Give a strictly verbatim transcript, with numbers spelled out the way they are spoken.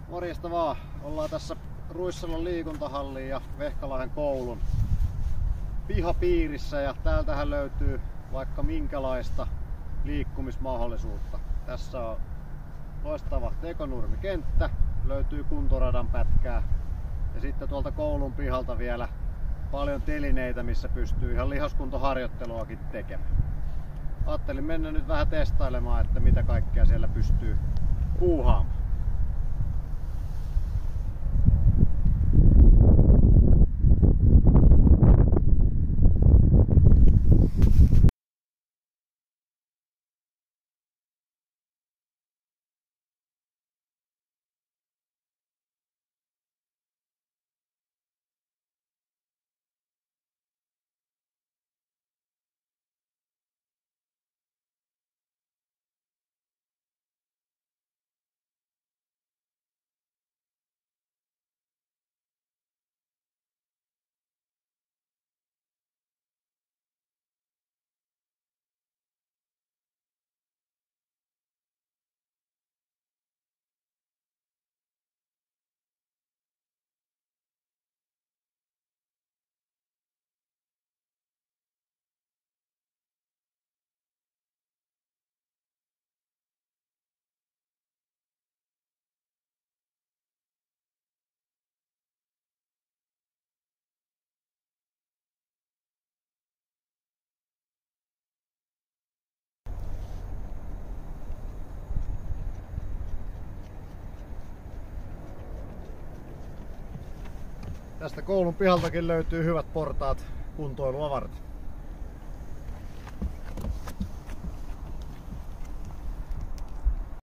Morjesta vaan. Ollaan tässä Ruissalon liikuntahallin ja Vehkalahden koulun pihapiirissä ja täältähän löytyy vaikka minkälaista liikkumismahdollisuutta. Tässä on loistava tekonurmikenttä, löytyy kuntoradan pätkää ja sitten tuolta koulun pihalta vielä paljon telineitä, missä pystyy ihan lihaskuntoharjoitteluakin tekemään. Ajattelin mennä nyt vähän testailemaan, että mitä kaikkea siellä pystyy puuhaamaan. Tästä koulun pihaltakin löytyy hyvät portaat kuntoilua varten.